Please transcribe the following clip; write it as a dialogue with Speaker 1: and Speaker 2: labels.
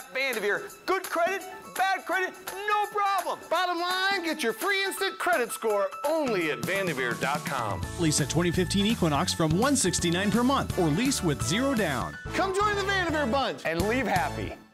Speaker 1: Ask VanDevere. Good credit, bad credit, no problem.
Speaker 2: Bottom line, get your free instant credit score only at VanDevere.com.
Speaker 3: Lease a 2015 Equinox from $169 per month or lease with 0 down.
Speaker 2: Come join the VanDevere Bunch
Speaker 1: And leave happy.